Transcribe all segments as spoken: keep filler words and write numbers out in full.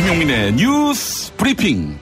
김용민의 뉴스 브리핑.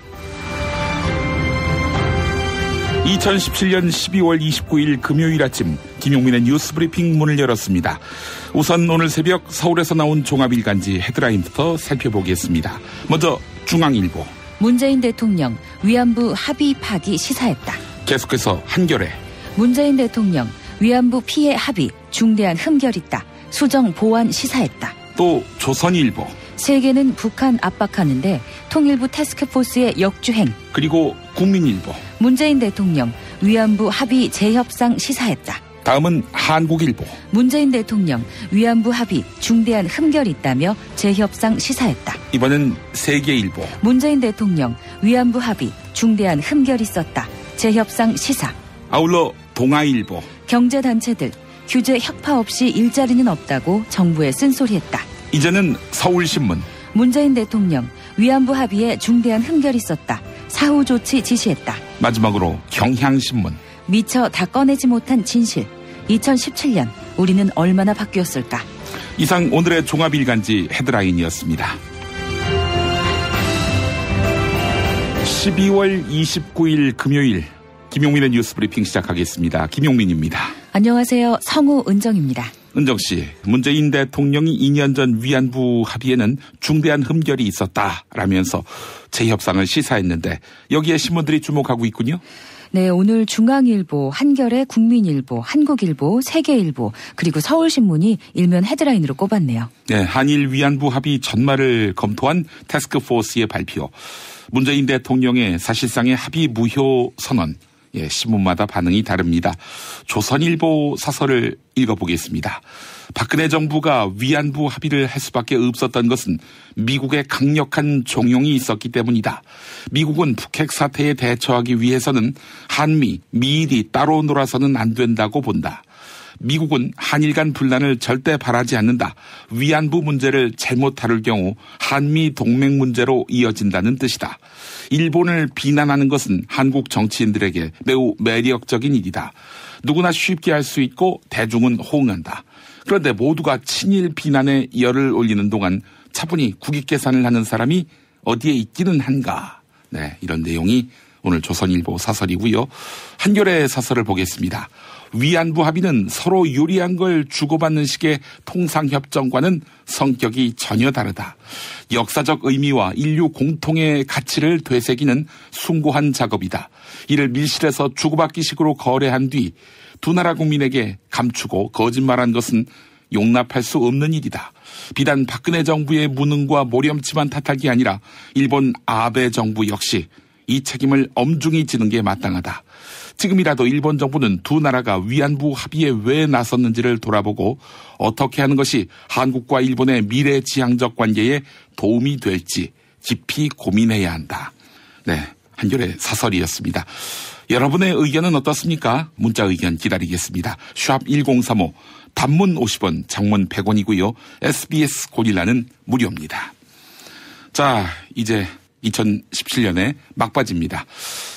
이천십칠년 십이월 이십구일 금요일 아침 김용민의 뉴스 브리핑 문을 열었습니다. 우선 오늘 새벽 서울에서 나온 종합일간지 헤드라인부터 살펴보겠습니다. 먼저 중앙일보. 문재인 대통령 위안부 합의 파기 시사했다. 계속해서 한겨레. 문재인 대통령 위안부 피해 합의 중대한 흠결 있다. 수정 보완 시사했다. 또 조선일보. 세계는 북한 압박하는데 통일부 태스크포스의 역주행. 그리고 국민일보. 문재인 대통령 위안부 합의 재협상 시사했다. 다음은 한국일보. 문재인 대통령 위안부 합의 중대한 흠결 있다며 재협상 시사했다. 이번엔 세계일보. 문재인 대통령 위안부 합의 중대한 흠결 있었다. 재협상 시사. 아울러 동아일보. 경제단체들 규제 혁파 없이 일자리는 없다고 정부에 쓴소리했다. 이제는 서울신문. 문재인 대통령 위안부 합의에 중대한 흠결 있었다. 사후 조치 지시했다. 마지막으로 경향신문. 미처 다 꺼내지 못한 진실. 이천십칠년 우리는 얼마나 바뀌었을까. 이상 오늘의 종합일간지 헤드라인이었습니다. 십이월 이십구일 금요일 김용민의 뉴스 브리핑 시작하겠습니다. 김용민입니다. 안녕하세요. 성우 은정입니다. 은정씨, 문재인 대통령이 이 년 전 위안부 합의에는 중대한 흠결이 있었다라면서 재협상을 시사했는데 여기에 신문들이 주목하고 있군요. 네, 오늘 중앙일보, 한겨레, 국민일보, 한국일보, 세계일보 그리고 서울신문이 일면 헤드라인으로 꼽았네요. 네, 한일 위안부 합의 전말을 검토한 태스크포스의 발표. 문재인 대통령의 사실상의 합의 무효 선언. 예, 신문마다 반응이 다릅니다. 조선일보 사설을 읽어보겠습니다. 박근혜 정부가 위안부 합의를 할 수밖에 없었던 것은 미국의 강력한 종용이 있었기 때문이다. 미국은 북핵 사태에 대처하기 위해서는 한미, 미일이 따로 놀아서는 안 된다고 본다. 미국은 한일 간 분란을 절대 바라지 않는다. 위안부 문제를 잘못 다룰 경우 한미 동맹 문제로 이어진다는 뜻이다. 일본을 비난하는 것은 한국 정치인들에게 매우 매력적인 일이다. 누구나 쉽게 할 수 있고 대중은 호응한다. 그런데 모두가 친일 비난에 열을 올리는 동안 차분히 국익 계산을 하는 사람이 어디에 있기는 한가. 네, 이런 내용이 오늘 조선일보 사설이고요. 한겨레 사설을 보겠습니다. 위안부 합의는 서로 유리한 걸 주고받는 식의 통상협정과는 성격이 전혀 다르다. 역사적 의미와 인류 공통의 가치를 되새기는 숭고한 작업이다. 이를 밀실에서 주고받기식으로 거래한 뒤 두 나라 국민에게 감추고 거짓말한 것은 용납할 수 없는 일이다. 비단 박근혜 정부의 무능과 모렴치만 탓할 게 아니라 일본 아베 정부 역시 이 책임을 엄중히 지는 게 마땅하다. 지금이라도 일본 정부는 두 나라가 위안부 합의에 왜 나섰는지를 돌아보고 어떻게 하는 것이 한국과 일본의 미래지향적 관계에 도움이 될지 깊이 고민해야 한다. 네, 한겨레 사설이었습니다. 여러분의 의견은 어떻습니까? 문자 의견 기다리겠습니다. 샵 일공삼오, 단문 오십 원, 장문 백 원이고요. 에스비에스 고릴라는 무료입니다. 자, 이제 이천십칠년의 막바지입니다.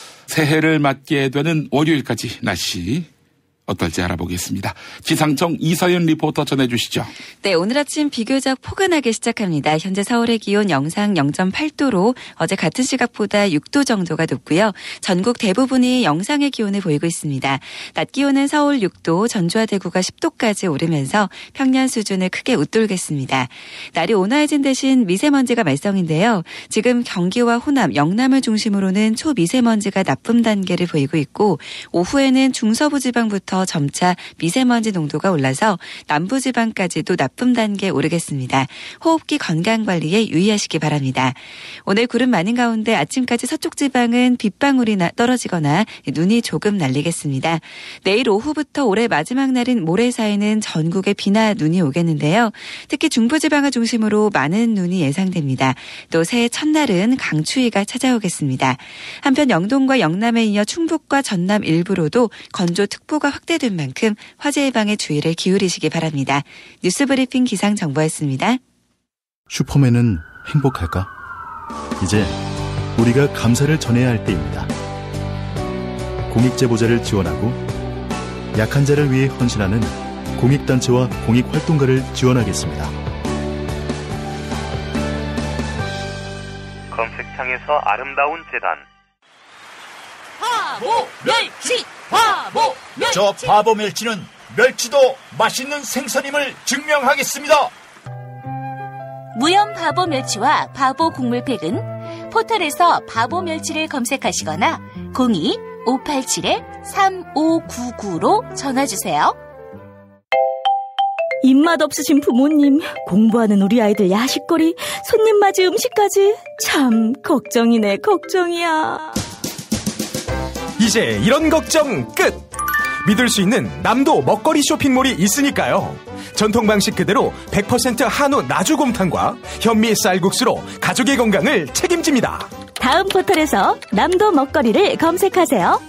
새해를 맞게 되는 월요일까지 날씨 어떨지 알아보겠습니다. 기상청 이서연 리포터 전해주시죠. 네, 오늘 아침 비교적 포근하게 시작합니다. 현재 서울의 기온 영상 영 점 팔 도로 어제 같은 시각보다 육 도 정도가 높고요. 전국 대부분이 영상의 기온을 보이고 있습니다. 낮 기온은 서울 육 도, 전주와 대구가 십 도까지 오르면서 평년 수준을 크게 웃돌겠습니다. 날이 온화해진 대신 미세먼지가 말썽인데요. 지금 경기와 호남, 영남을 중심으로는 초미세먼지가 나쁨 단계를 보이고 있고 오후에는 중서부 지방부터 점차 미세먼지 농도가 올라서 남부지방까지도 나쁨 단계에 오르겠습니다. 호흡기 건강관리에 유의하시기 바랍니다. 오늘 구름 많은 가운데 아침까지 서쪽 지방은 빗방울이 떨어지거나 눈이 조금 날리겠습니다. 내일 오후부터 올해 마지막 날인 모레 사이는 전국에 비나 눈이 오겠는데요. 특히 중부지방을 중심으로 많은 눈이 예상됩니다. 또 새해 첫날은 강추위가 찾아오겠습니다. 한편 영동과 영남에 이어 충북과 전남 일부로도 건조특보가 확대된 만큼 화재 예방에 주의를 기울이시기 바랍니다. 뉴스브리핑 기상정보였습니다. 슈퍼맨은 행복할까? 이제 우리가 감사를 전해야 할 때입니다. 공익제보자를 지원하고 약한 자를 위해 헌신하는 공익단체와 공익활동가를 지원하겠습니다. 검색창에서 아름다운 재단. 바보 멸치! 바보 멸치! 저 바보 멸치는 멸치도 맛있는 생선임을 증명하겠습니다. 무염 바보 멸치와 바보 국물팩은 포털에서 바보 멸치를 검색하시거나 공이 오팔칠 삼오구구로 전화주세요. 입맛 없으신 부모님, 공부하는 우리 아이들 야식거리, 손님 맞이 음식까지 참 걱정이네, 걱정이야. 이제 이런 걱정 끝! 믿을 수 있는 남도 먹거리 쇼핑몰이 있으니까요. 전통 방식 그대로 백 퍼센트 한우 나주곰탕과 현미 쌀국수로 가족의 건강을 책임집니다. 다음 포털에서 남도 먹거리를 검색하세요.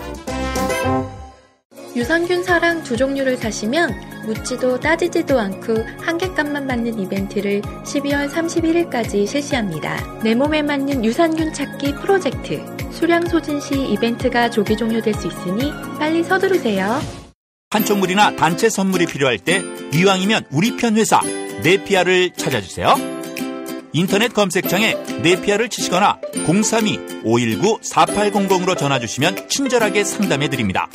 유산균 사랑 두 종류를 사시면 묻지도 따지지도 않고 한 객값만 받는 이벤트를 십이월 삼십일일까지 실시합니다. 내 몸에 맞는 유산균 찾기 프로젝트. 수량 소진 시 이벤트가 조기 종료될 수 있으니 빨리 서두르세요. 판촉물이나 단체 선물이 필요할 때 이왕이면 우리 편 회사 네피아를 찾아주세요. 인터넷 검색창에 네피아를 치시거나 공삼이 오일구 사팔공공으로 전화주시면 친절하게 상담해드립니다.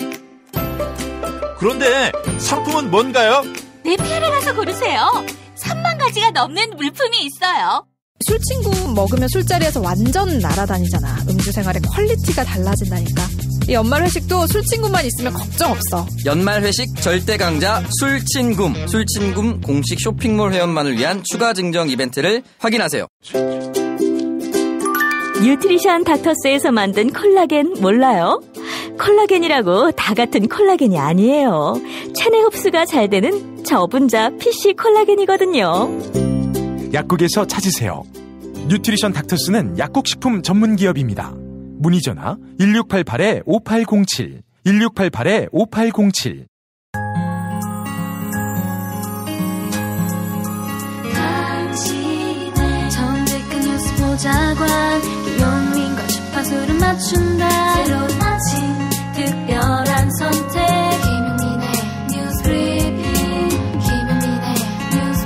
그런데 상품은 뭔가요? 네피아를 가서 고르세요. 삼만 가지가 넘는 물품이 있어요. 술친구 먹으면 술자리에서 완전 날아다니잖아. 음주 생활의 퀄리티가 달라진다니까. 이 연말 회식도 술친구만 있으면 걱정 없어. 연말 회식 절대 강자 술친굼. 술친굼 공식 쇼핑몰 회원만을 위한 추가 증정 이벤트를 확인하세요. 뉴트리션 닥터스에서 만든 콜라겐 몰라요? 콜라겐이라고 다 같은 콜라겐이 아니에요. 체내 흡수가 잘 되는 저분자 피씨 콜라겐이거든요. 약국에서 찾으세요. 뉴트리션 닥터스는 약국식품 전문기업입니다. 문의전화 일육팔팔 오팔공칠 일육팔팔 오팔공칠. 당신의 정직한 뉴스 보자관 김용민과 주파수를 맞춘다. 새로운 아침 특별한 선택 김용민의 뉴스 브리핑. 김용민의 뉴스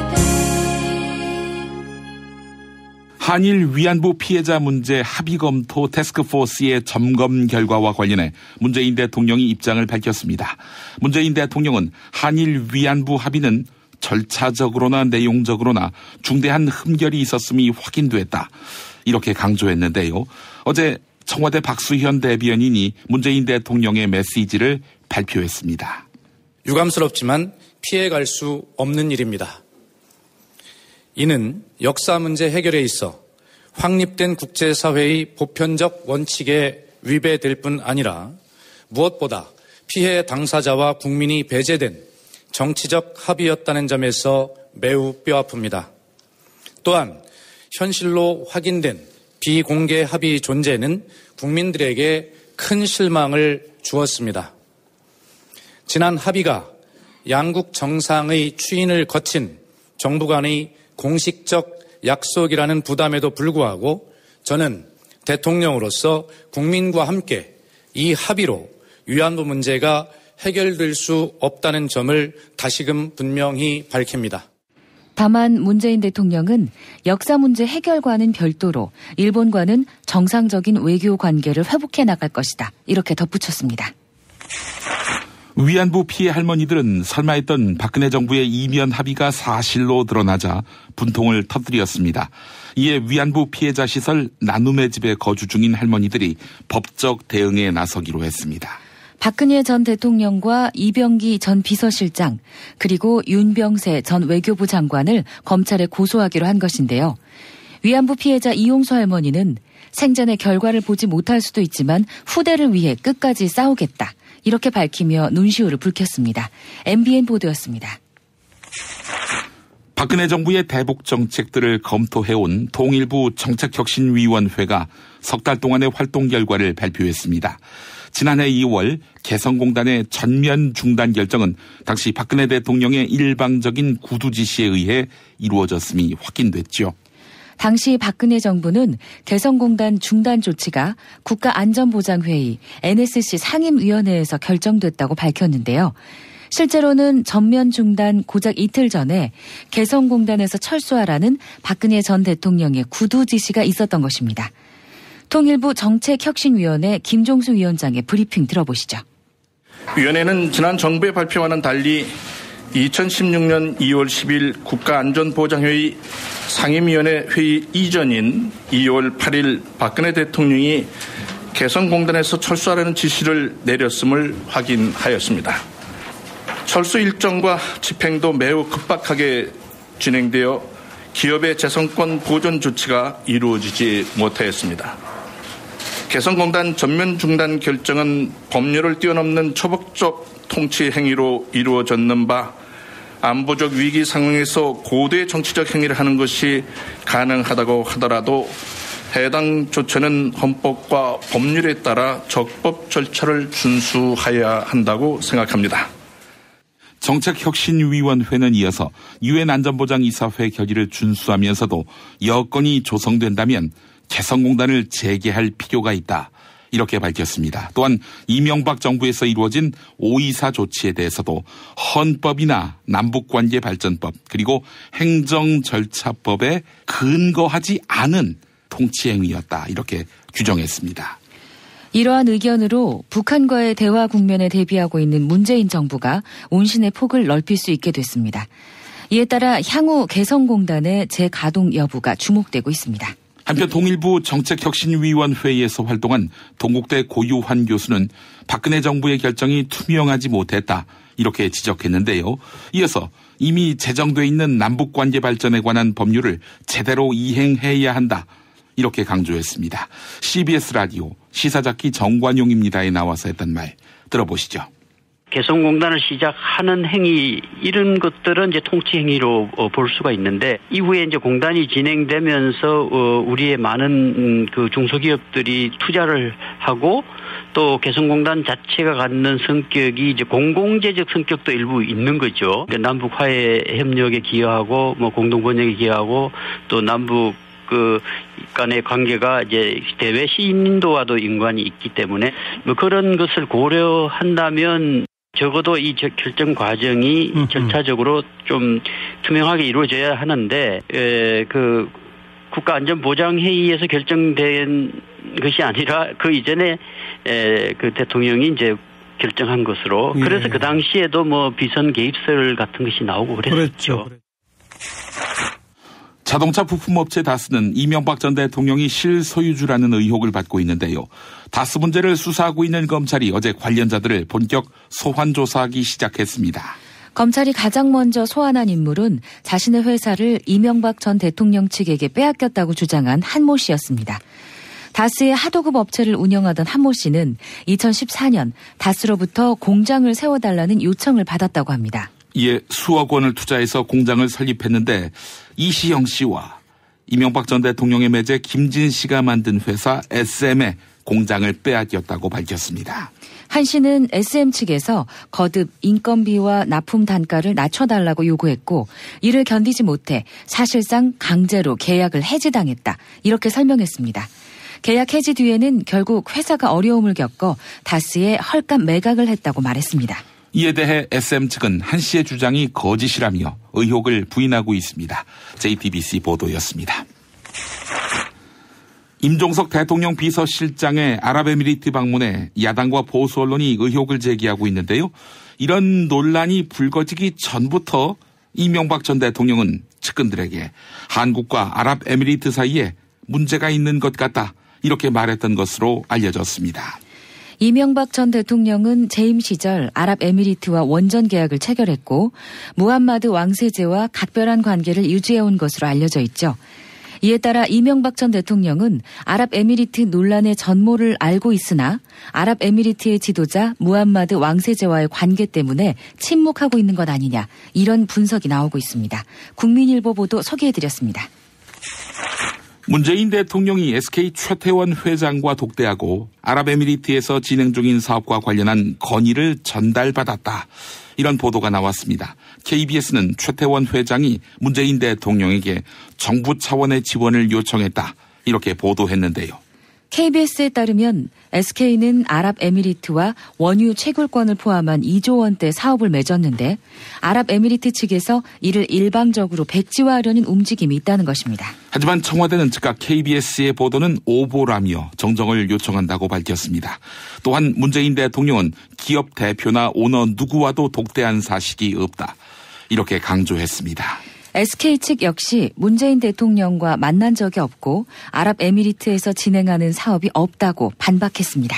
브리핑. 한일 위안부 피해자 문제 합의 검토 태스크포스의 점검 결과와 관련해 문재인 대통령이 입장을 밝혔습니다. 문재인 대통령은 한일 위안부 합의는 절차적으로나 내용적으로나 중대한 흠결이 있었음이 확인됐다. 이렇게 강조했는데요. 어제 청와대 박수현 대변인이 문재인 대통령의 메시지를 발표했습니다. 유감스럽지만 피해갈 수 없는 일입니다. 이는 역사 문제 해결에 있어 확립된 국제사회의 보편적 원칙에 위배될 뿐 아니라 무엇보다 피해 당사자와 국민이 배제된 정치적 합의였다는 점에서 매우 뼈아픕니다. 또한 현실로 확인된 비공개 합의 존재는 국민들에게 큰 실망을 주었습니다. 지난 합의가 양국 정상의 추인을 거친 정부 간의 공식적 약속이라는 부담에도 불구하고 저는 대통령으로서 국민과 함께 이 합의로 위안부 문제가 해결될 수 없다는 점을 다시금 분명히 밝힙니다. 다만 문재인 대통령은 역사 문제 해결과는 별도로 일본과는 정상적인 외교 관계를 회복해 나갈 것이다. 이렇게 덧붙였습니다. 위안부 피해 할머니들은 설마 했던 박근혜 정부의 이면 합의가 사실로 드러나자 분통을 터뜨렸습니다. 이에 위안부 피해자 시설 나눔의 집에 거주 중인 할머니들이 법적 대응에 나서기로 했습니다. 박근혜 전 대통령과 이병기 전 비서실장 그리고 윤병세 전 외교부 장관을 검찰에 고소하기로 한 것인데요. 위안부 피해자 이용수 할머니는 생전의 결과를 보지 못할 수도 있지만 후대를 위해 끝까지 싸우겠다. 이렇게 밝히며 눈시울을 붉혔습니다. 엠비엔 보도였습니다. 박근혜 정부의 대북 정책들을 검토해온 통일부 정책혁신위원회가 석 달 동안의 활동 결과를 발표했습니다. 지난해 이월 개성공단의 전면 중단 결정은 당시 박근혜 대통령의 일방적인 구두 지시에 의해 이루어졌음이 확인됐죠. 당시 박근혜 정부는 개성공단 중단 조치가 국가안전보장회의 엔에스씨 상임위원회에서 결정됐다고 밝혔는데요. 실제로는 전면 중단 고작 이틀 전에 개성공단에서 철수하라는 박근혜 전 대통령의 구두 지시가 있었던 것입니다. 통일부 정책혁신위원회 김종수 위원장의 브리핑 들어보시죠. 위원회는 지난 정부의 발표와는 달리 이천십육 년 이월 십일 국가안전보장회의 상임위원회 회의 이전인 이월 팔일 박근혜 대통령이 개성공단에서 철수하라는 지시를 내렸음을 확인하였습니다. 철수 일정과 집행도 매우 급박하게 진행되어 기업의 재선권 보존 조치가 이루어지지 못하였습니다. 개성공단 전면 중단 결정은 법률을 뛰어넘는 초법적 통치 행위로 이루어졌는 바 안보적 위기 상황에서 고도의 정치적 행위를 하는 것이 가능하다고 하더라도 해당 조처는 헌법과 법률에 따라 적법 절차를 준수해야 한다고 생각합니다. 정책혁신위원회는 이어서 유엔 안전보장이사회 결의를 준수하면서도 여건이 조성된다면 개성공단을 재개할 필요가 있다. 이렇게 밝혔습니다. 또한 이명박 정부에서 이루어진 오이사 조치에 대해서도 헌법이나 남북관계발전법 그리고 행정절차법에 근거하지 않은 통치행위였다. 이렇게 규정했습니다. 이러한 의견으로 북한과의 대화 국면에 대비하고 있는 문재인 정부가 온신의 폭을 넓힐 수 있게 됐습니다. 이에 따라 향후 개성공단의 재가동 여부가 주목되고 있습니다. 한편 통일부 정책혁신위원회에서 활동한 동국대 고유환 교수는 박근혜 정부의 결정이 투명하지 못했다. 이렇게 지적했는데요. 이어서 이미 제정돼 있는 남북관계 발전에 관한 법률을 제대로 이행해야 한다. 이렇게 강조했습니다. 씨비에스 라디오 시사자키 정관용입니다에 나와서 했던 말 들어보시죠. 개성공단을 시작하는 행위 이런 것들은 이제 통치 행위로 볼 수가 있는데 이후에 이제 공단이 진행되면서 우리의 많은 그 중소기업들이 투자를 하고 또 개성공단 자체가 갖는 성격이 이제 공공재적 성격도 일부 있는 거죠. 그러니까 남북 화해 협력에 기여하고 뭐 공동 번영에 기여하고 또 남북 그 간의 관계가 이제 대외 신인도와도 연관이 있기 때문에 뭐 그런 것을 고려한다면 적어도 이 결정 과정이 음흠. 절차적으로 좀 투명하게 이루어져야 하는데 에, 그 국가안전보장회의에서 결정된 것이 아니라 그 이전에 에, 그 대통령이 이제 결정한 것으로 예. 그래서 그 당시에도 뭐 비선 개입설 같은 것이 나오고 그랬죠. 그랬죠. 자동차 부품업체 다스는 이명박 전 대통령이 실소유주라는 의혹을 받고 있는데요. 다스 문제를 수사하고 있는 검찰이 어제 관련자들을 본격 소환 조사하기 시작했습니다. 검찰이 가장 먼저 소환한 인물은 자신의 회사를 이명박 전 대통령 측에게 빼앗겼다고 주장한 한모 씨였습니다. 다스의 하도급 업체를 운영하던 한모 씨는 이천십사 년 다스로부터 공장을 세워달라는 요청을 받았다고 합니다. 이에 수억 원을 투자해서 공장을 설립했는데 이시영 씨와 이명박 전 대통령의 매제 김진 씨가 만든 회사 에스엠의 공장을 빼앗겼다고 밝혔습니다. 한 씨는 에스엠 측에서 거듭 인건비와 납품 단가를 낮춰달라고 요구했고 이를 견디지 못해 사실상 강제로 계약을 해지당했다. 이렇게 설명했습니다. 계약 해지 뒤에는 결국 회사가 어려움을 겪어 다스에 헐값 매각을 했다고 말했습니다. 이에 대해 에스엠 측은 한 씨의 주장이 거짓이라며 의혹을 부인하고 있습니다. 제이티비씨 보도였습니다. 임종석 대통령 비서실장의 아랍에미리트 방문에 야당과 보수 언론이 의혹을 제기하고 있는데요. 이런 논란이 불거지기 전부터 이명박 전 대통령은 측근들에게 한국과 아랍에미리트 사이에 문제가 있는 것 같다. 이렇게 말했던 것으로 알려졌습니다. 이명박 전 대통령은 재임 시절 아랍에미리트와 원전 계약을 체결했고 무함마드 왕세제와 각별한 관계를 유지해온 것으로 알려져 있죠. 이에 따라 이명박 전 대통령은 아랍에미리트 논란의 전모를 알고 있으나 아랍에미리트의 지도자 무함마드 왕세제와의 관계 때문에 침묵하고 있는 것 아니냐 이런 분석이 나오고 있습니다. 국민일보 보도 소개해드렸습니다. 문재인 대통령이 에스케이 최태원 회장과 독대하고 아랍에미리트에서 진행 중인 사업과 관련한 건의를 전달받았다. 이런 보도가 나왔습니다. 케이비에스는 최태원 회장이 문재인 대통령에게 정부 차원의 지원을 요청했다. 이렇게 보도했는데요. 케이비에스에 따르면 에스케이는 아랍에미리트와 원유 채굴권을 포함한 이조 원대 사업을 맺었는데 아랍에미리트 측에서 이를 일방적으로 백지화하려는 움직임이 있다는 것입니다. 하지만 청와대는 즉각 케이비에스의 보도는 오보라며 정정을 요청한다고 밝혔습니다. 또한 문재인 대통령은 기업 대표나 오너 누구와도 독대한 사실이 없다. 이렇게 강조했습니다. 에스케이 측 역시 문재인 대통령과 만난 적이 없고 아랍에미리트에서 진행하는 사업이 없다고 반박했습니다.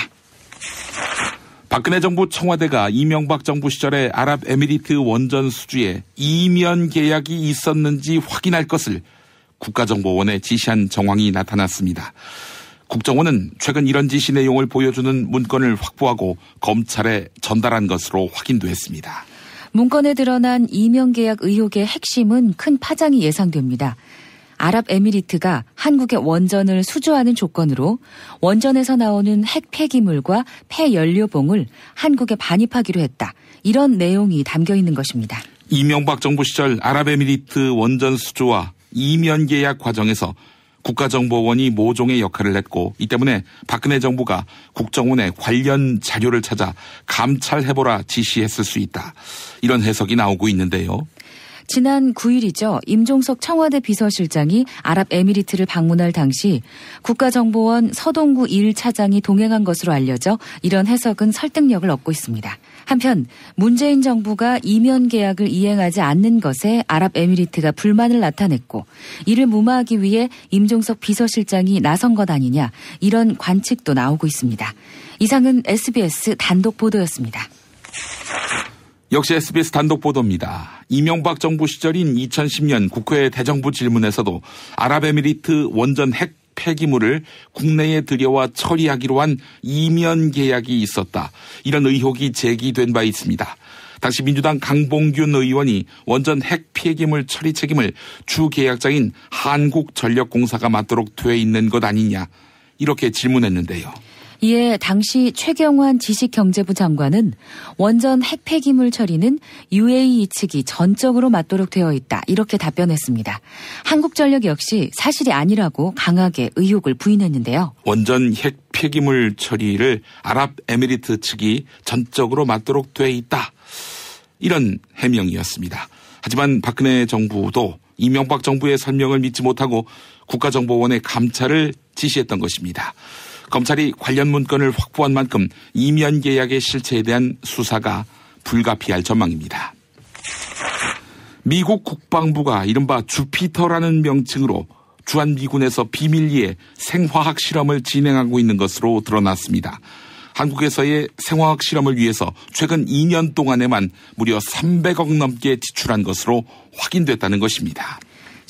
박근혜 정부 청와대가 이명박 정부 시절에 아랍에미리트 원전 수주에 이면 계약이 있었는지 확인할 것을 국가정보원에 지시한 정황이 나타났습니다. 국정원은 최근 이런 지시 내용을 보여주는 문건을 확보하고 검찰에 전달한 것으로 확인도 했습니다. 문건에 드러난 이면 계약 의혹의 핵심은 큰 파장이 예상됩니다. 아랍에미리트가 한국의 원전을 수주하는 조건으로 원전에서 나오는 핵 폐기물과 폐연료봉을 한국에 반입하기로 했다. 이런 내용이 담겨 있는 것입니다. 이명박 정부 시절 아랍에미리트 원전 수주와 이면 계약 과정에서 국가정보원이 모종의 역할을 했고 이 때문에 박근혜 정부가 국정원에 관련 자료를 찾아 감찰해보라 지시했을 수 있다. 이런 해석이 나오고 있는데요. 지난 구일이죠. 임종석 청와대 비서실장이 아랍에미리트를 방문할 당시 국가정보원 서동구 일 차장이 동행한 것으로 알려져 이런 해석은 설득력을 얻고 있습니다. 한편 문재인 정부가 이면 계약을 이행하지 않는 것에 아랍에미리트가 불만을 나타냈고 이를 무마하기 위해 임종석 비서실장이 나선 것 아니냐 이런 관측도 나오고 있습니다. 이상은 에스비에스 단독 보도였습니다. 역시 에스비에스 단독 보도입니다. 이명박 정부 시절인 이천십 년 국회 대정부 질문에서도 아랍에미리트 원전 핵 폐기물을 국내에 들여와 처리하기로 한 이면 계약이 있었다. 이런 의혹이 제기된 바 있습니다. 당시 민주당 강봉균 의원이 원전 핵 폐기물 처리 책임을 주 계약자인 한국전력공사가 맡도록 돼 있는 것 아니냐. 이렇게 질문했는데요. 이에 당시 최경환 지식경제부 장관은 원전 핵 폐기물 처리는 유에이이 측이 전적으로 맡도록 되어 있다. 이렇게 답변했습니다. 한국전력 역시 사실이 아니라고 강하게 의혹을 부인했는데요. 원전 핵 폐기물 처리를 아랍에미리트 측이 전적으로 맡도록 돼 있다. 이런 해명이었습니다. 하지만 박근혜 정부도 이명박 정부의 설명을 믿지 못하고 국가정보원의 감찰을 지시했던 것입니다. 검찰이 관련 문건을 확보한 만큼 이면 계약의 실체에 대한 수사가 불가피할 전망입니다. 미국 국방부가 이른바 주피터라는 명칭으로 주한미군에서 비밀리에 생화학 실험을 진행하고 있는 것으로 드러났습니다. 한국에서의 생화학 실험을 위해서 최근 이 년 동안에만 무려 삼백억 넘게 지출한 것으로 확인됐다는 것입니다.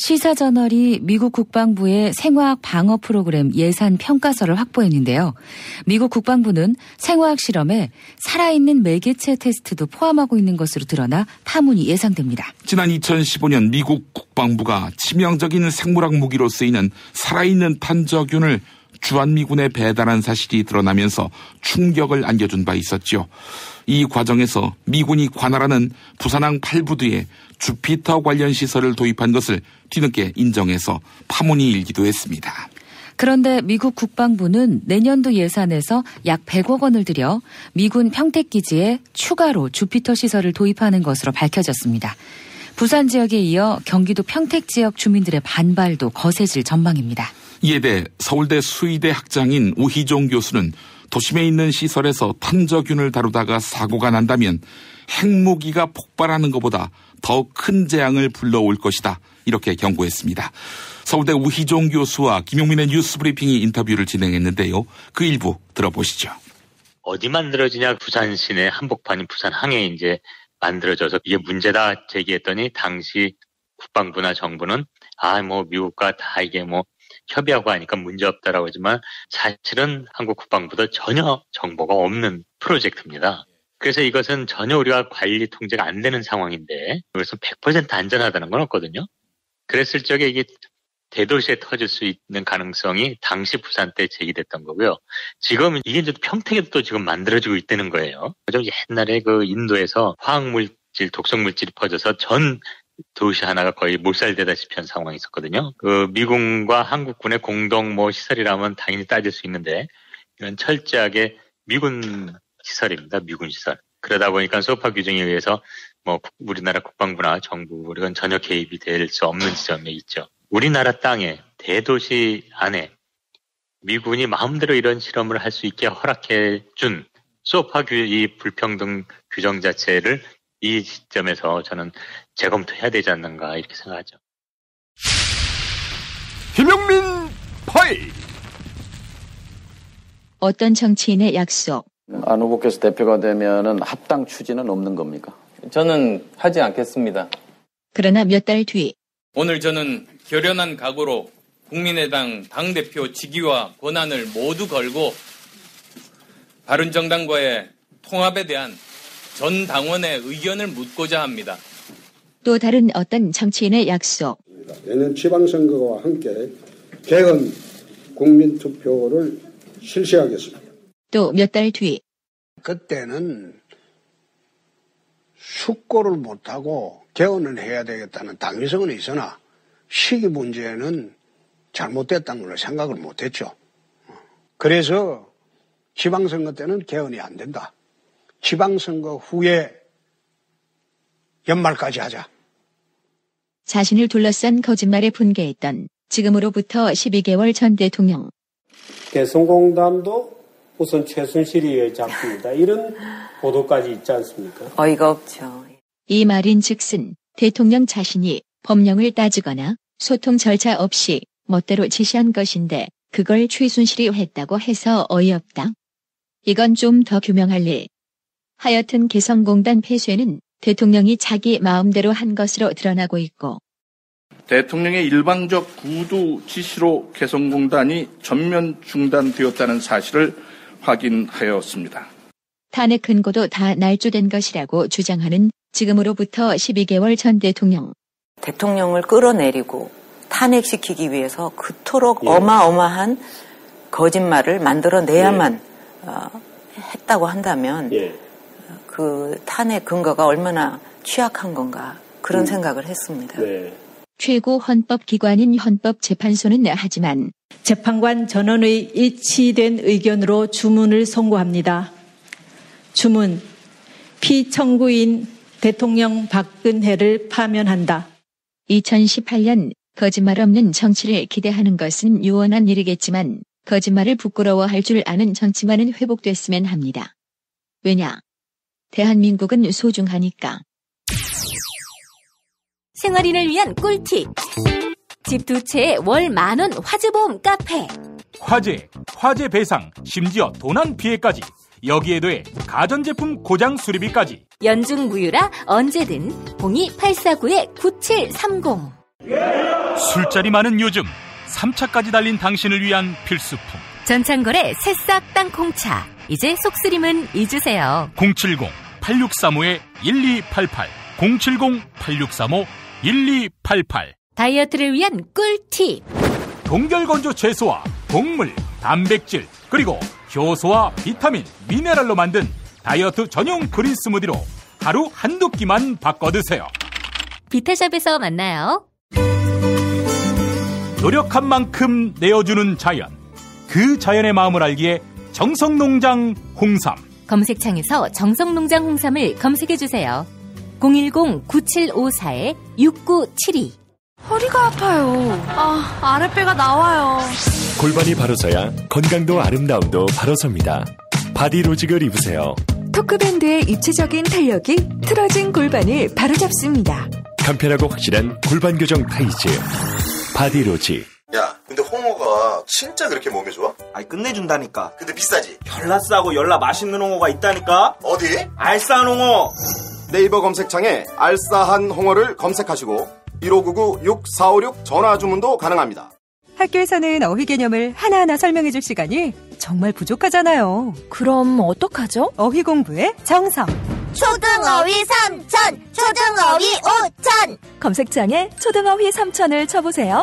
시사저널이 미국 국방부의 생화학 방어 프로그램 예산 평가서를 확보했는데요. 미국 국방부는 생화학 실험에 살아있는 매개체 테스트도 포함하고 있는 것으로 드러나 파문이 예상됩니다. 지난 이천십오 년 미국 국방부가 치명적인 생물학 무기로 쓰이는 살아있는 탄저균을 주한미군에 배달한 사실이 드러나면서 충격을 안겨준 바 있었죠. 이 과정에서 미군이 관할하는 부산항 팔 부두에 주피터 관련 시설을 도입한 것을 뒤늦게 인정해서 파문이 일기도 했습니다. 그런데 미국 국방부는 내년도 예산에서 약 백억 원을 들여 미군 평택기지에 추가로 주피터 시설을 도입하는 것으로 밝혀졌습니다. 부산 지역에 이어 경기도 평택 지역 주민들의 반발도 거세질 전망입니다. 이에 대해 서울대 수의대 학장인 우희종 교수는 도심에 있는 시설에서 탄저균을 다루다가 사고가 난다면 핵무기가 폭발하는 것보다 더 큰 재앙을 불러올 것이다. 이렇게 경고했습니다. 서울대 우희종 교수와 김용민의 뉴스 브리핑이 인터뷰를 진행했는데요. 그 일부 들어보시죠. 어디 만들어지냐? 부산 시내 한복판인 부산항에 이제 만들어져서 이게 문제다 제기했더니 당시 국방부나 정부는 아, 뭐 미국과 다 이게 뭐 협의하고 하니까 문제 없다라고 하지만 사실은 한국 국방부도 전혀 정보가 없는 프로젝트입니다. 그래서 이것은 전혀 우리가 관리 통제가 안 되는 상황인데 그래서 백 퍼센트 안전하다는 건 없거든요. 그랬을 적에 이게 대도시에 터질 수 있는 가능성이 당시 부산 때 제기됐던 거고요. 지금 이게 이제 평택에도 또 지금 만들어지고 있다는 거예요. 좀 옛날에 그 인도에서 화학물질, 독성물질이 퍼져서 전 도시 하나가 거의 몰살되다시피 한 상황이 있었거든요. 그 미군과 한국군의 공동 뭐 시설이라면 당연히 따질 수 있는데 이런 철저하게 미군 시설입니다. 미군 시설. 그러다 보니까 소파 규정에 의해서 뭐 우리나라 국방부나 정부 이건 전혀 개입이 될 수 없는 지점에 있죠. 우리나라 땅에 대도시 안에 미군이 마음대로 이런 실험을 할 수 있게 허락해 준 소파 규, 이 불평등 규정 자체를 이 시점에서 저는 재검토해야 되지 않는가 이렇게 생각하죠. 김용민 파일. 어떤 정치인의 약속. 안 후보께서 대표가 되면은 합당 추진은 없는 겁니까? 저는 하지 않겠습니다. 그러나 몇 달 뒤. 오늘 저는 결연한 각오로 국민의당 당대표 직위와 권한을 모두 걸고 바른정당과의 통합에 대한 전 당원의 의견을 묻고자 합니다. 또 다른 어떤 정치인의 약속. 내년 지방선거와 함께 개헌 국민투표를 실시하겠습니다. 또 몇 달 뒤. 그때는 숙고를 못하고 개헌을 해야 되겠다는 당위성은 있으나 시기 문제는 잘못됐다는 걸 생각을 못했죠. 그래서 지방선거 때는 개헌이 안 된다. 지방선거 후에 연말까지 하자. 자신을 둘러싼 거짓말에 분개했던 지금으로부터 십이 개월 전 대통령. 개성공단도 우선 최순실이의 작품이다. 이런 보도까지 있지 않습니까? 어이가 없죠. 이 말인 즉슨 대통령 자신이 법령을 따지거나 소통 절차 없이 멋대로 지시한 것인데 그걸 최순실이 했다고 해서 어이없다. 이건 좀 더 규명할 일. 하여튼 개성공단 폐쇄는 대통령이 자기 마음대로 한 것으로 드러나고 있고 대통령의 일방적 구두 지시로 개성공단이 전면 중단되었다는 사실을 확인하였습니다. 탄핵 근거도 다 날조된 것이라고 주장하는 지금으로부터 십이 개월 전 대통령. 대통령을 끌어내리고 탄핵시키기 위해서 그토록 예. 어마어마한 거짓말을 만들어내야만 예. 어, 했다고 한다면 예. 그 탄핵 근거가 얼마나 취약한 건가 그런 음. 생각을 했습니다. 네. 최고 헌법기관인 헌법재판소는 하지만 재판관 전원의 일치된 의견으로 주문을 선고합니다. 주문, 피청구인 대통령 박근혜를 파면한다. 이천십팔 년 거짓말 없는 정치를 기대하는 것은 유언한 일이겠지만 거짓말을 부끄러워할 줄 아는 정치만은 회복됐으면 합니다. 왜냐? 대한민국은 소중하니까. 생활인을 위한 꿀팁. 집 두 채에 월 만원 화재보험 카페. 화재, 화재 배상, 심지어 도난 피해까지. 여기에 더해 가전제품 고장 수리비까지. 연중 무휴라 언제든 공이 팔사구 구칠삼공. 술자리 많은 요즘 삼 차까지 달린 당신을 위한 필수품. 전창걸의 새싹 땅콩차. 이제 속쓰림은 잊으세요. 공칠공 팔육삼오 일이팔팔 공칠공 팔육삼오 일이팔팔. 다이어트를 위한 꿀팁. 동결건조 채소와 곡물, 단백질, 그리고 효소와 비타민, 미네랄로 만든 다이어트 전용 그린 스무디로 하루 한두 끼만 바꿔 드세요. 비타샵에서 만나요. 노력한 만큼 내어주는 자연. 그 자연의 마음을 알기에 정성농장 홍삼. 검색창에서 정성농장 홍삼을 검색해주세요. 공일공 구칠오사 육구칠이. 허리가 아파요. 아, 아랫배가 나와요. 골반이 바로 서야 건강도 아름다움도 바로 섭니다. 바디로직을 입으세요. 토크밴드의 입체적인 탄력이 틀어진 골반을 바로잡습니다. 간편하고 확실한 골반 교정 타이즈. 바디로직. 야, 근데 홍어가 진짜 그렇게 몸에 좋아? 아니 끝내준다니까. 근데 비싸지? 열나 싸고 열나 맛있는 홍어가 있다니까. 어디? 알싸한 홍어. 네이버 검색창에 알싸한 홍어를 검색하시고 일오구구 육사오육 전화 주문도 가능합니다. 학교에서는 어휘 개념을 하나하나 설명해줄 시간이 정말 부족하잖아요. 그럼 어떡하죠? 어휘 공부의 정성. 초등어휘 삼천, 초등어휘 오천. 검색창에 초등어휘 삼천을 쳐보세요.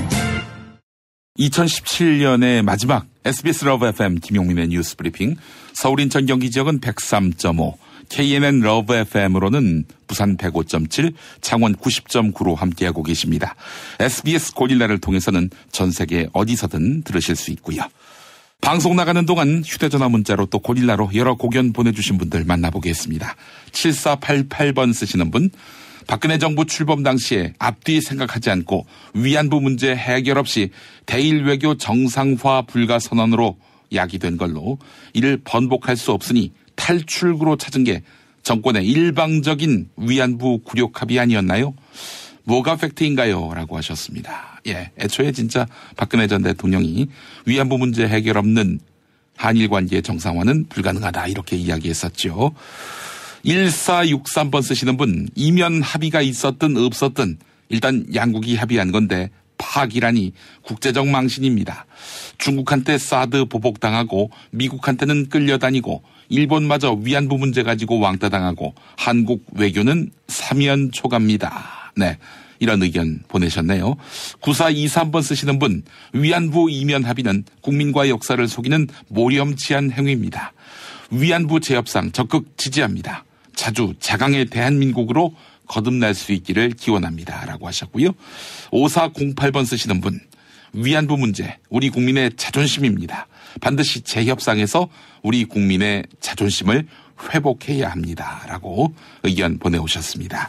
이천십칠 년의 마지막 에스비에스 러브 에프엠 김용민의 뉴스 브리핑. 서울 인천 경기 지역은 백삼 점 오, 케이엔엔 러브 에프엠으로는 부산 백오 점 칠, 창원 구십 점 구로 함께하고 계십니다. 에스비에스 고릴라를 통해서는 전 세계 어디서든 들으실 수 있고요. 방송 나가는 동안 휴대전화 문자로 또 고릴라로 여러 고견 보내주신 분들 만나보겠습니다. 칠사팔팔 번 쓰시는 분, 박근혜 정부 출범 당시에 앞뒤 생각하지 않고 위안부 문제 해결 없이 대일 외교 정상화 불가 선언으로 야기된 걸로 이를 번복할 수 없으니 탈출구로 찾은 게 정권의 일방적인 위안부 굴욕 합의 아니었나요? 뭐가 팩트인가요? 라고 하셨습니다. 예, 애초에 진짜 박근혜 전 대통령이 위안부 문제 해결 없는 한일 관계 정상화는 불가능하다 이렇게 이야기했었죠. 일사육삼 번 쓰시는 분, 이면 합의가 있었든 없었든 일단 양국이 합의한 건데 파기라니 국제적 망신입니다. 중국한테 사드 보복당하고 미국한테는 끌려다니고 일본마저 위안부 문제 가지고 왕따당하고 한국 외교는 사면초가입니다. 네, 이런 의견 보내셨네요. 구사이삼 번 쓰시는 분, 위안부 이면 합의는 국민과 역사를 속이는 모렴치한 행위입니다. 위안부 재협상 적극 지지합니다. 자주 자강의 대한민국으로 거듭날 수 있기를 기원합니다. 라고 하셨고요. 오사공팔 번 쓰시는 분, 위안부 문제 우리 국민의 자존심입니다. 반드시 재협상에서 우리 국민의 자존심을 회복해야 합니다. 라고 의견 보내오셨습니다.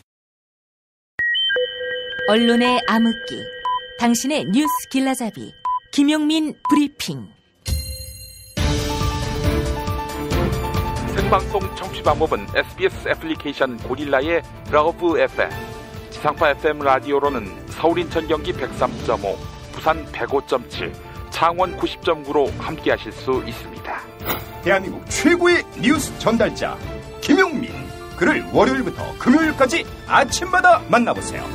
언론의 암흑기, 당신의 뉴스 길라잡이, 김용민 브리핑. 생방송 청취 방법은 에스비에스 애플리케이션 고릴라의 러브 에프엠, 지상파 에프엠 라디오로는 서울 인천 경기 백삼 점 오, 부산 백오 점 칠, 창원 구십 점 구로 함께하실 수 있습니다. 대한민국 최고의 뉴스 전달자 김용민, 그를 월요일부터 금요일까지 아침마다 만나보세요.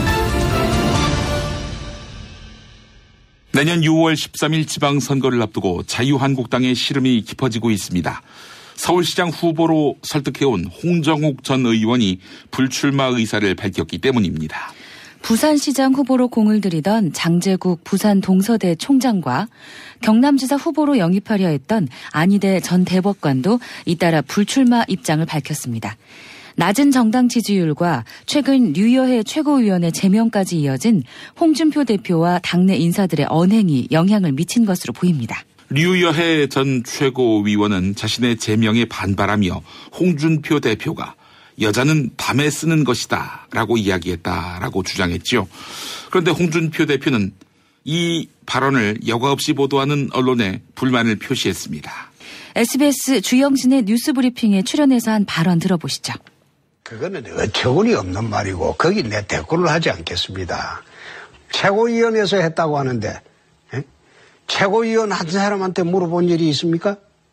내년 유월 십삼일 지방선거를 앞두고 자유한국당의 시름이 깊어지고 있습니다. 서울시장 후보로 설득해온 홍정욱 전 의원이 불출마 의사를 밝혔기 때문입니다. 부산시장 후보로 공을 들이던 장제국 부산 동서대 총장과 경남지사 후보로 영입하려 했던 안희대 전 대법관도 잇따라 불출마 입장을 밝혔습니다. 낮은 정당 지지율과 최근 류여해 최고위원회 제명까지 이어진 홍준표 대표와 당내 인사들의 언행이 영향을 미친 것으로 보입니다. 류여해 전 최고위원은 자신의 제명에 반발하며 홍준표 대표가 여자는 밤에 쓰는 것이다 라고 이야기했다라고 주장했죠. 그런데 홍준표 대표는 이 발언을 여과 없이 보도하는 언론에 불만을 표시했습니다. 에스비에스 주영진의 뉴스브리핑에 출연해서 한 발언 들어보시죠. 그거는 어처구니 없는 말이고 거기 내 대꾸를 하지 않겠습니다. 최고위원회에서 했다고 하는데 에? 최고위원 한 사람한테 물어본 일이 있습니까?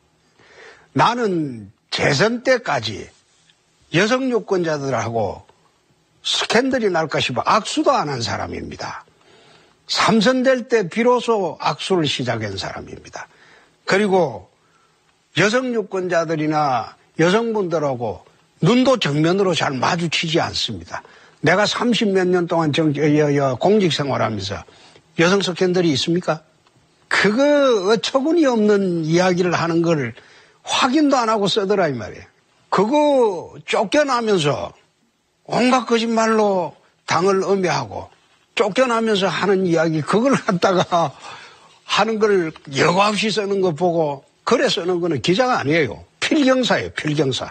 나는 재선 때까지 여성 유권자들하고 스캔들이 날까 싶어 악수도 안 한 사람입니다. 삼선될 때 비로소 악수를 시작한 사람입니다. 그리고 여성 유권자들이나 여성분들하고 눈도 정면으로 잘 마주치지 않습니다. 내가 삼십몇 년 동안 정, 여, 여, 공직 생활하면서 여성 스캔들이 있습니까? 그거 어처구니 없는 이야기를 하는 걸 확인도 안 하고 쓰더라 이 말이에요. 그거 쫓겨나면서 온갖 거짓말로 당을 음해하고 쫓겨나면서 하는 이야기 그걸 갖다가 하는 걸 여과 없이 쓰는 거 보고 그래 쓰는 거는 기자가 아니에요. 필경사예요. 필경사.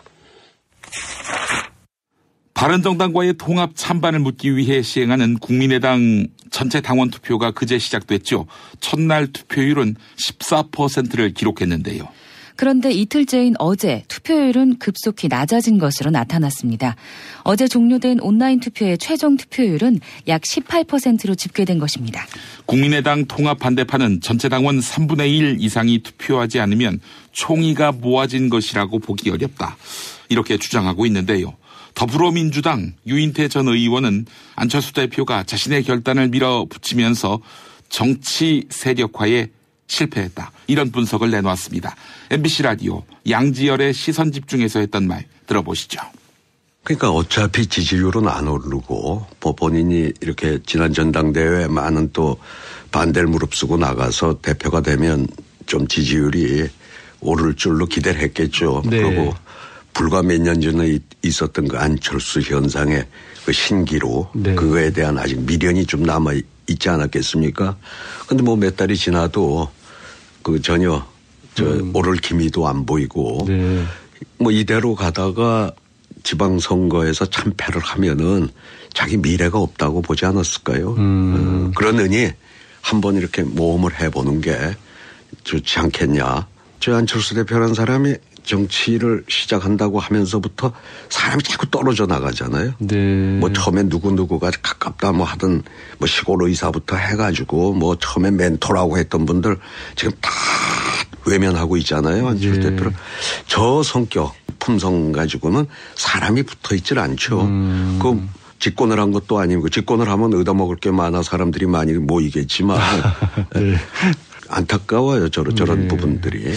바른정당과의 통합 찬반을 묻기 위해 시행하는 국민의당 전체 당원 투표가 그제 시작됐죠. 첫날 투표율은 십사 퍼센트를 기록했는데요. 그런데 이틀째인 어제 투표율은 급속히 낮아진 것으로 나타났습니다. 어제 종료된 온라인 투표의 최종 투표율은 약 십팔 퍼센트로 집계된 것입니다. 국민의당 통합 반대파는 전체 당원 삼분의 일 이상이 투표하지 않으면 총의가 모아진 것이라고 보기 어렵다. 이렇게 주장하고 있는데요. 더불어민주당 유인태 전 의원은 안철수 대표가 자신의 결단을 밀어붙이면서 정치 세력화에 실패했다. 이런 분석을 내놓았습니다. 엠비씨 라디오 양지열의 시선집중에서 했던 말 들어보시죠. 그러니까 어차피 지지율은 안 오르고 본인이 이렇게 지난 전당대회에 많은 또 반대를 무릅쓰고 나가서 대표가 되면 좀 지지율이 오를 줄로 기대를 했겠죠. 네. 그리고 불과 몇 년 전에 있었던 그 안철수 현상의 그 신기로 네. 그거에 대한 아직 미련이 좀 남아 있지 않았겠습니까? 근데 뭐 몇 달이 지나도 그 전혀 저 음. 오를 기미도 안 보이고 네. 뭐 이대로 가다가 지방선거에서 참패를 하면은 자기 미래가 없다고 보지 않았을까요? 음. 어, 그러느니 한번 이렇게 모험을 해보는 게 좋지 않겠냐. 저 안철수 대표라는 사람이 정치를 시작한다고 하면서부터 사람이 자꾸 떨어져 나가잖아요. 네. 뭐 처음에 누구누구가 가깝다 뭐 하던 뭐 시골 의사부터 해가지고 뭐 처음에 멘토라고 했던 분들 지금 다 외면하고 있잖아요. 안철수 네. 대표를. 저 성격, 품성 가지고는 사람이 붙어 있질 않죠. 음. 그 집권을 한 것도 아니고 집권을 하면 얻어먹을 게 많아 사람들이 많이 모이겠지만 네. 안타까워요. 저런, 저런 네. 부분들이.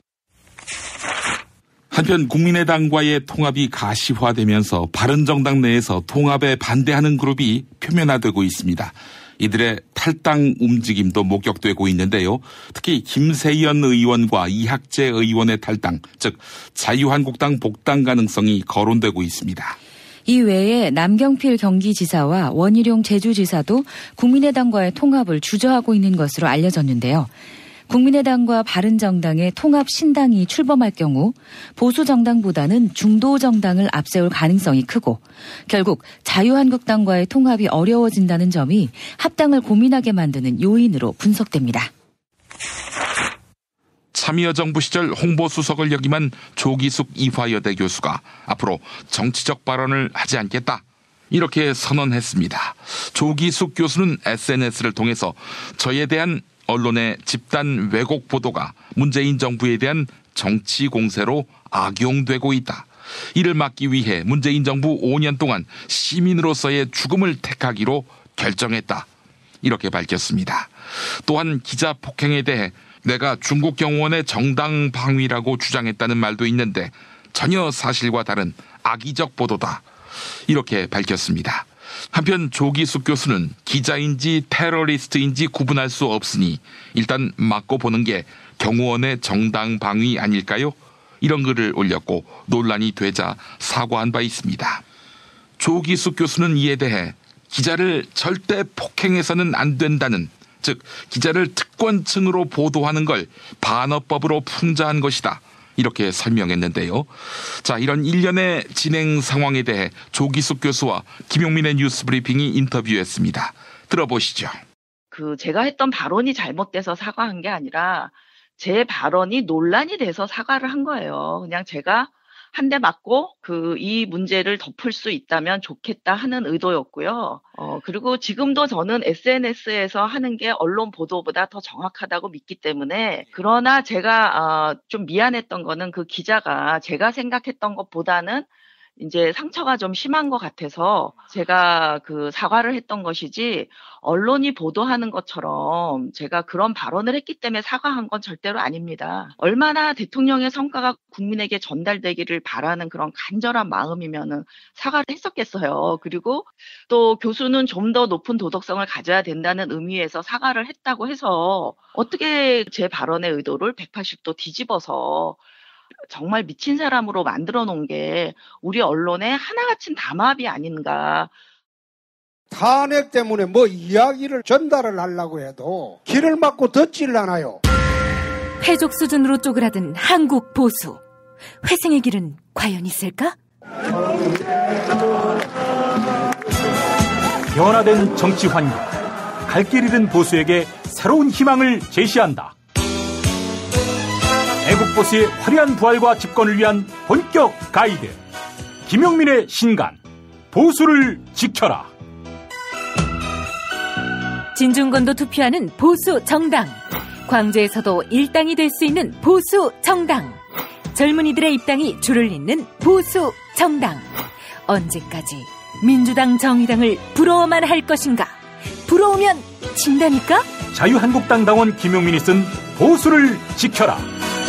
한편 국민의당과의 통합이 가시화되면서 바른정당 내에서 통합에 반대하는 그룹이 표면화되고 있습니다. 이들의 탈당 움직임도 목격되고 있는데요. 특히 김세연 의원과 이학재 의원의 탈당, 즉 자유한국당 복당 가능성이 거론되고 있습니다. 이 외에 남경필 경기지사와 원희룡 제주지사도 국민의당과의 통합을 주저하고 있는 것으로 알려졌는데요. 국민의당과 바른정당의 통합 신당이 출범할 경우 보수정당보다는 중도정당을 앞세울 가능성이 크고 결국 자유한국당과의 통합이 어려워진다는 점이 합당을 고민하게 만드는 요인으로 분석됩니다. 참여정부 시절 홍보수석을 역임한 조기숙 이화여대 교수가 앞으로 정치적 발언을 하지 않겠다. 이렇게 선언했습니다. 조기숙 교수는 에스엔에스를 통해서 저에 대한 언론의 집단 왜곡 보도가 문재인 정부에 대한 정치 공세로 악용되고 있다. 이를 막기 위해 문재인 정부 오 년 동안 시민으로서의 죽음을 택하기로 결정했다. 이렇게 밝혔습니다. 또한 기자 폭행에 대해 내가 중국 경호원의 정당 방위라고 주장했다는 말도 있는데 전혀 사실과 다른 악의적 보도다. 이렇게 밝혔습니다. 한편 조기숙 교수는 기자인지 테러리스트인지 구분할 수 없으니 일단 맞고 보는 게 경호원의 정당 방위 아닐까요? 이런 글을 올렸고 논란이 되자 사과한 바 있습니다. 조기숙 교수는 이에 대해 기자를 절대 폭행해서는 안 된다는, 즉 기자를 특권층으로 보도하는 걸 반어법으로 풍자한 것이다. 이렇게 설명했는데요. 자, 이런 일련의 진행 상황에 대해 조기숙 교수와 김용민의 뉴스 브리핑이 인터뷰했습니다. 들어보시죠. 그 제가 했던 발언이 잘못돼서 사과한 게 아니라 제 발언이 논란이 돼서 사과를 한 거예요. 그냥 제가 한 대 맞고 그 이 문제를 덮을 수 있다면 좋겠다 하는 의도였고요. 어, 그리고 지금도 저는 에스엔에스에서 하는 게 언론 보도보다 더 정확하다고 믿기 때문에, 그러나 제가 어, 좀 미안했던 거는 그 기자가 제가 생각했던 것보다는 이제 상처가 좀 심한 것 같아서 제가 그 사과를 했던 것이지, 언론이 보도하는 것처럼 제가 그런 발언을 했기 때문에 사과한 건 절대로 아닙니다. 얼마나 대통령의 성과가 국민에게 전달되기를 바라는 그런 간절한 마음이면은 사과를 했었겠어요. 그리고 또 교수는 좀 더 높은 도덕성을 가져야 된다는 의미에서 사과를 했다고 해서 어떻게 제 발언의 의도를 백팔십 도 뒤집어서 정말 미친 사람으로 만들어 놓은 게 우리 언론의 하나같은 담합이 아닌가. 탄핵 때문에 뭐 이야기를 전달을 하려고 해도 길을 막고 듣질 않아요. 패족 수준으로 쪼그라든 한국 보수. 회생의 길은 과연 있을까? 변화된 정치 환경. 갈 길 잃은 보수에게 새로운 희망을 제시한다. 애국보수의 화려한 부활과 집권을 위한 본격 가이드. 김용민의 신간. 보수를 지켜라. 진중권도 투표하는 보수 정당. 광주에서도 일당이 될 수 있는 보수 정당. 젊은이들의 입당이 줄을 잇는 보수 정당. 언제까지 민주당 정의당을 부러워만 할 것인가? 부러우면 진다니까? 자유한국당 당원 김용민이 쓴 보수를 지켜라.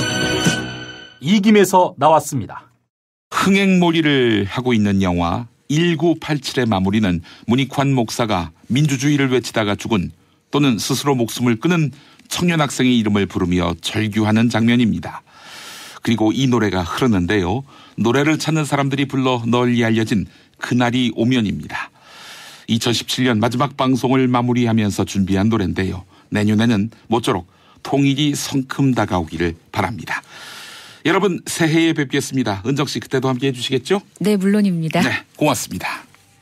이김에서 나왔습니다. 흥행몰이를 하고 있는 영화 천구백팔십칠의 마무리는 문익환 목사가 민주주의를 외치다가 죽은, 또는 스스로 목숨을 끊은 청년 학생의 이름을 부르며 절규하는 장면입니다. 그리고 이 노래가 흐르는데요. 노래를 찾는 사람들이 불러 널리 알려진 그날이 오면입니다. 이천십칠 년 마지막 방송을 마무리하면서 준비한 노래인데요. 내년에는 모쪼록 통일이 성큼 다가오기를 바랍니다. 여러분 새해에 뵙겠습니다. 은정 씨 그때도 함께해 주시겠죠? 네, 물론입니다. 네, 고맙습니다.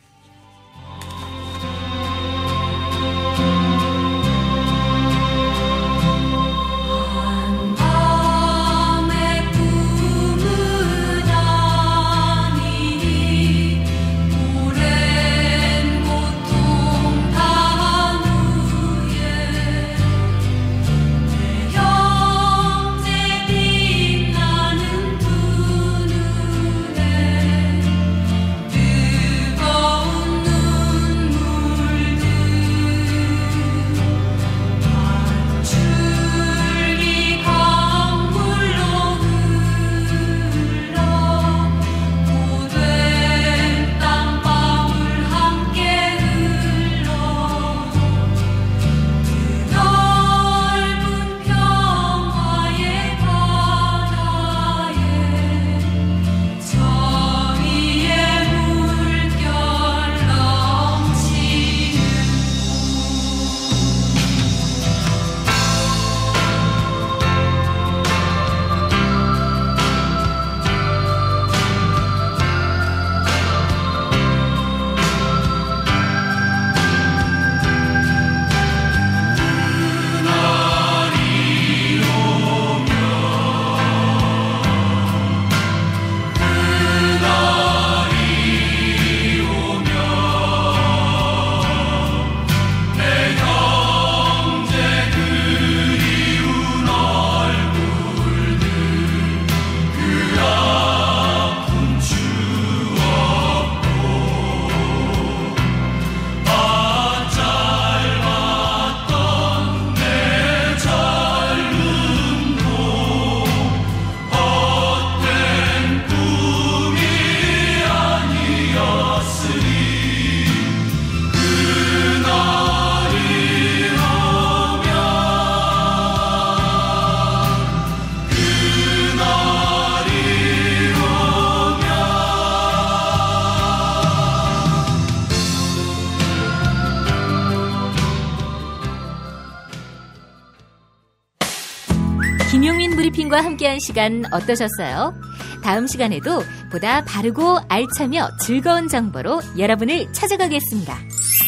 김용민 브리핑과 함께한 시간 어떠셨어요? 다음 시간에도 보다 바르고 알차며 즐거운 정보로 여러분을 찾아가겠습니다.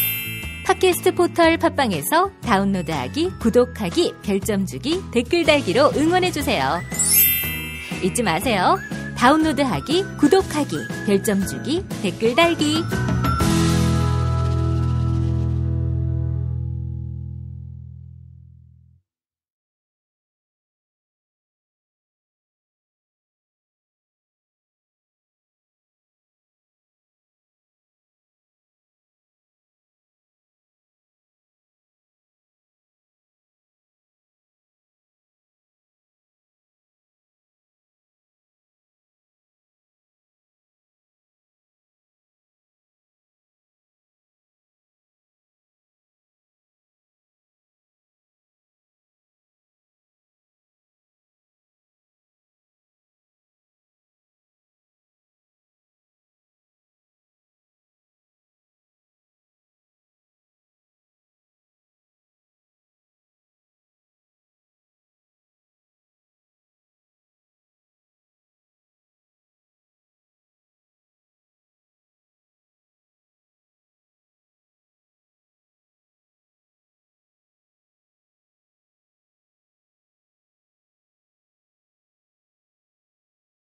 팟캐스트 포털 팟빵에서 다운로드하기, 구독하기, 별점 주기, 댓글 달기로 응원해주세요. 잊지 마세요. 다운로드하기, 구독하기, 별점 주기, 댓글 달기.